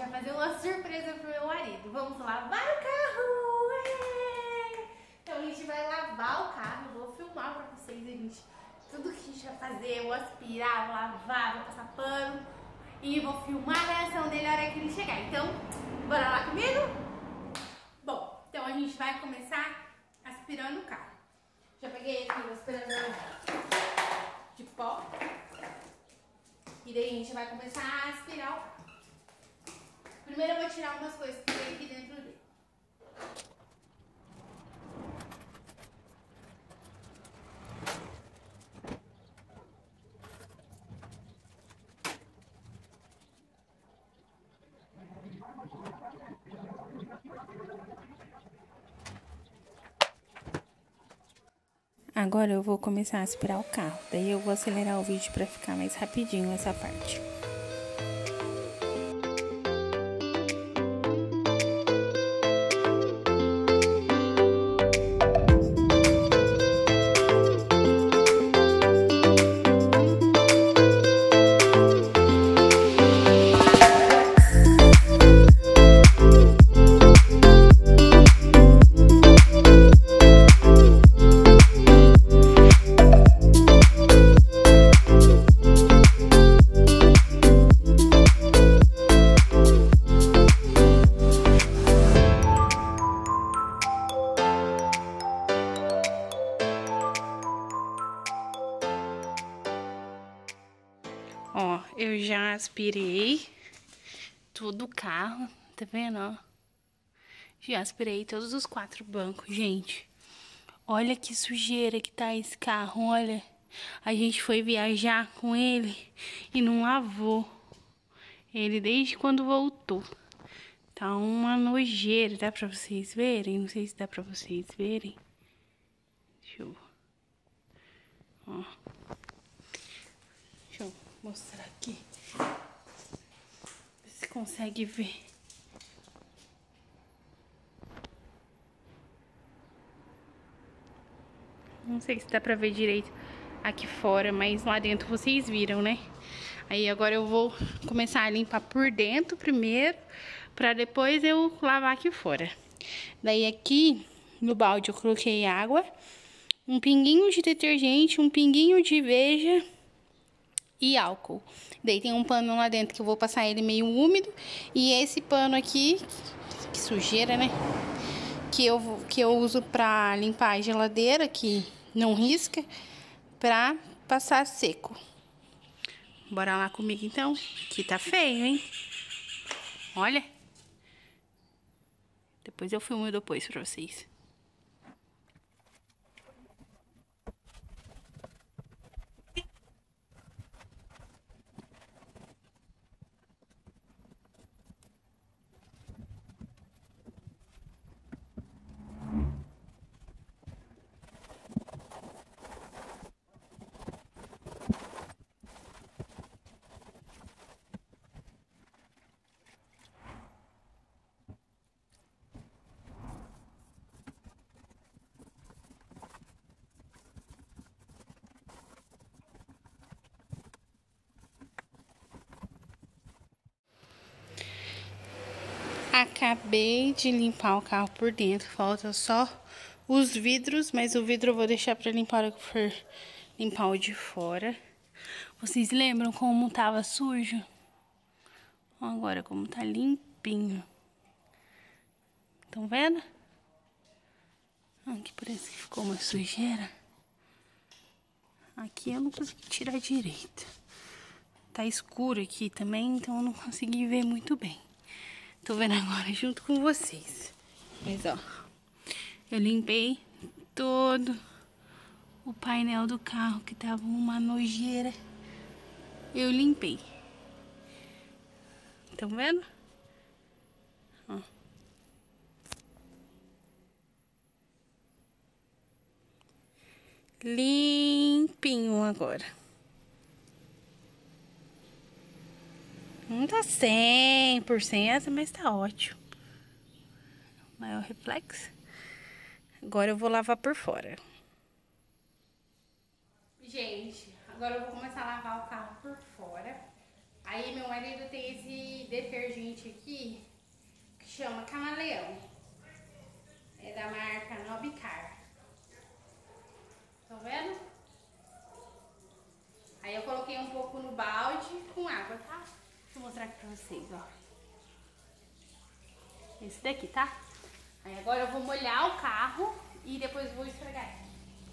vai fazer uma surpresa pro meu marido. Vamos lavar o carro! Então a gente vai lavar o carro, vou filmar pra vocês, gente. Tudo que a gente vai fazer, eu vou aspirar, vou lavar, vou passar pano e vou filmar a reação dele na hora que ele chegar. Então, bora lá comigo? Bom, então a gente vai começar aspirando o carro. Já peguei aqui o aspirador de pó. E daí a gente vai começar a aspirar o carro. Primeiro eu vou tirar umas coisas que tem aqui dentro dele. Agora eu vou começar a aspirar o carro, daí eu vou acelerar o vídeo para ficar mais rapidinho essa parte. Ó, eu já aspirei todo o carro, tá vendo, ó? Já aspirei todos os 4 bancos, gente. Olha que sujeira que tá esse carro, olha. A gente foi viajar com ele e não lavou ele desde quando voltou. Tá uma nojeira, dá pra vocês verem? Não sei se dá pra vocês verem. Deixa eu... Ó. Deixa eu mostrar aqui. Ver se consegue ver. Não sei se dá pra ver direito aqui fora, mas lá dentro vocês viram, né? Aí agora eu vou começar a limpar por dentro primeiro, pra depois eu lavar aqui fora. Daí aqui no balde eu coloquei água, um pinguinho de detergente, um pinguinho de Veja e álcool. Daí tem um pano lá dentro que eu vou passar ele meio úmido. E esse pano aqui, que sujeira, né? Que eu uso pra limpar a geladeira, que não risca, pra passar seco. Bora lá comigo então, que tá feio, hein? Olha. Depois eu filmo depois pra vocês. Acabei de limpar o carro por dentro, falta só os vidros, mas o vidro eu vou deixar pra limpar a hora que for limpar o de fora. Vocês lembram como tava sujo? Agora como tá limpinho. Estão vendo? Aqui parece que ficou uma sujeira. Aqui eu não consegui tirar direito. Tá escuro aqui também, então eu não consegui ver muito bem. Tô vendo agora junto com vocês. Mas, ó, eu limpei todo o painel do carro, que tava uma nojeira. Eu limpei. Estão vendo? Ó. Limpinho agora. Não tá 100%, mas tá ótimo. Maior reflexo. Agora eu vou lavar por fora. Gente, agora eu vou começar a lavar o carro por fora. Aí meu marido tem esse detergente aqui que chama Camaleão. É da marca Nobicar. Tá vendo? Aí eu coloquei um pouco no balde com água, tá? Deixa eu mostrar aqui pra vocês, ó. Esse daqui, tá? Aí agora eu vou molhar o carro e depois vou esfregar ele.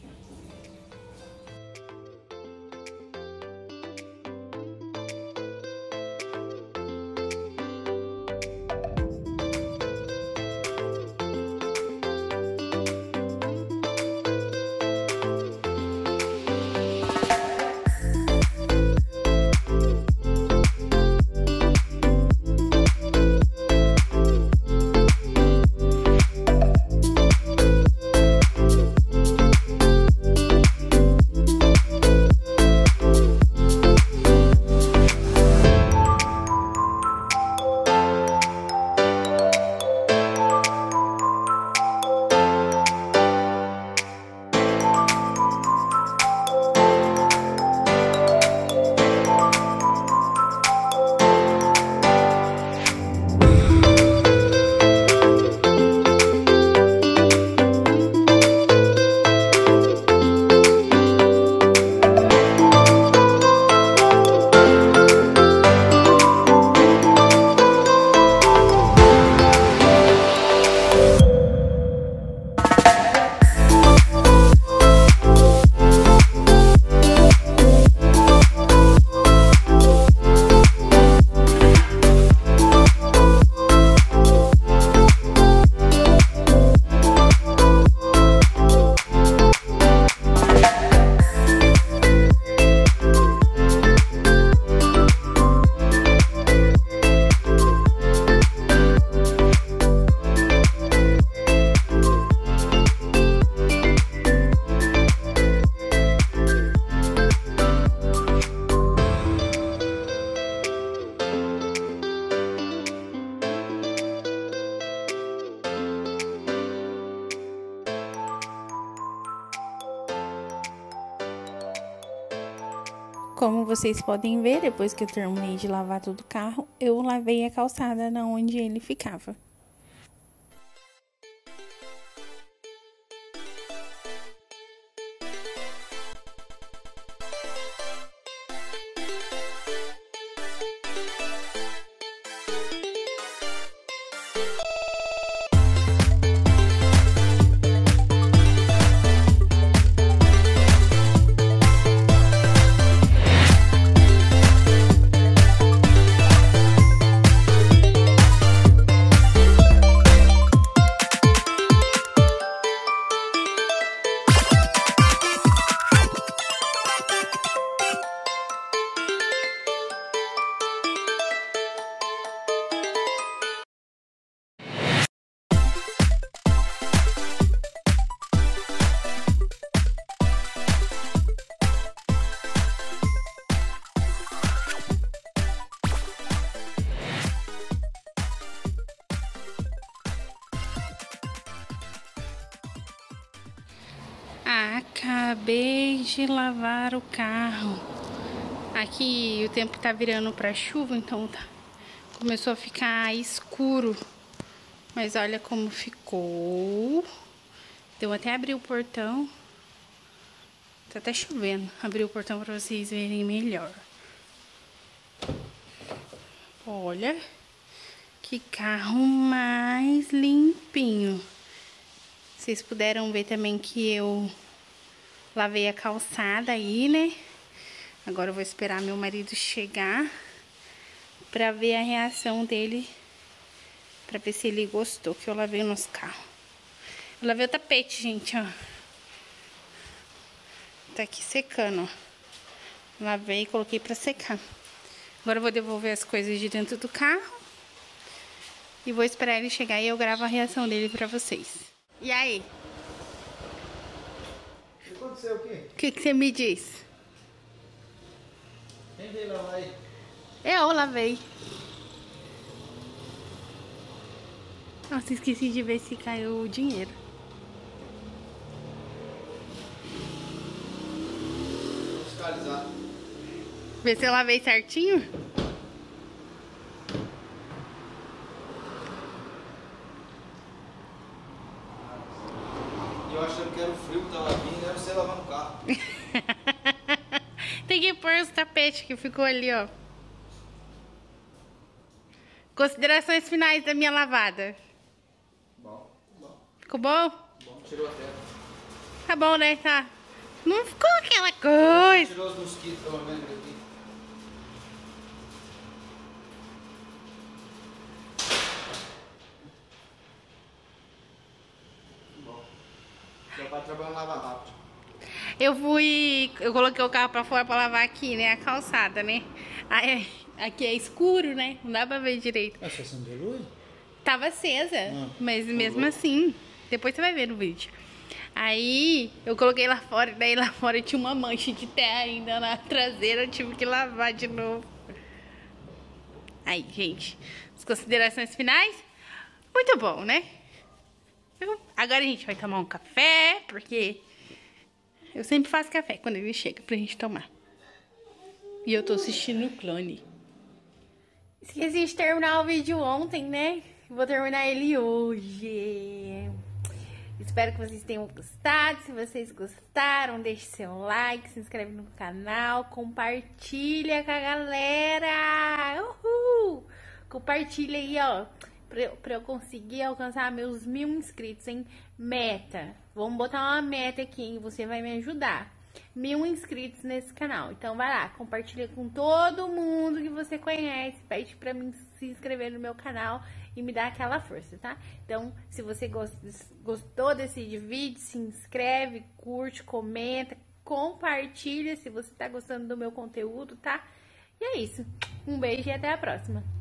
Como vocês podem ver, depois que eu terminei de lavar todo o carro, eu lavei a calçada na onde ele ficava. Acabei de lavar o carro. Aqui o tempo tá virando pra chuva, então começou a ficar escuro. Mas olha como ficou. Eu até abri o portão. Tá até chovendo. Abri o portão pra vocês verem melhor. Olha que carro mais limpinho. Vocês puderam ver também que eu lavei a calçada aí, né? Agora eu vou esperar meu marido chegar pra ver a reação dele, pra ver se ele gostou que eu lavei o nosso carro. Eu lavei o tapete, gente, ó. Tá aqui secando, ó. Lavei e coloquei pra secar. Agora eu vou devolver as coisas de dentro do carro e vou esperar ele chegar e eu gravo a reação dele pra vocês. E aí? Aconteceu o quê? O que você me diz? Quem veio lavar aí? Eu lavei. Nossa, esqueci de ver se caiu o dinheiro. Vou fiscalizar. Vê se eu lavei certinho? eu achando que era o frio que tava vindo, era você lavando o carro. Tem que pôr os tapetes que ficou ali, ó. Considerações finais da minha lavada. Bom, bom. Ficou bom? Bom, tirou a terra. Tá bom, né? Tá. Não ficou aquela coisa. Tirou os mosquitos, pelo menos, aqui. Bom. Seu pai trabalha no Lava Rápido. Eu coloquei o carro pra fora pra lavar aqui, né? A calçada, né? Aí, aqui é escuro, né? Não dá pra ver direito. Você acendeu a luz? Tava acesa, Ah, mas mesmo assim, depois você vai ver no vídeo. Aí eu coloquei lá fora, daí lá fora tinha uma mancha de terra ainda na traseira, eu tive que lavar de novo. Aí, gente, as considerações finais, muito bom, né? Agora a gente vai tomar um café, porque eu sempre faço café quando ele chega pra gente tomar. E eu tô assistindo o Clone. Esqueci de terminar o vídeo ontem, né? Vou terminar ele hoje. Espero que vocês tenham gostado. Se vocês gostaram, deixe seu like, se inscreve no canal, compartilha com a galera. Uhul! Compartilha aí, ó, pra eu conseguir alcançar meus 1000 inscritos, hein? Meta. Vamos botar uma meta aqui, hein? Você vai me ajudar. 1000 inscritos nesse canal. Então vai lá, compartilha com todo mundo que você conhece. Pede pra mim se inscrever no meu canal e me dar aquela força, tá? Então, se você gostou desse vídeo, se inscreve, curte, comenta, compartilha se você tá gostando do meu conteúdo, tá? E é isso. Um beijo e até a próxima.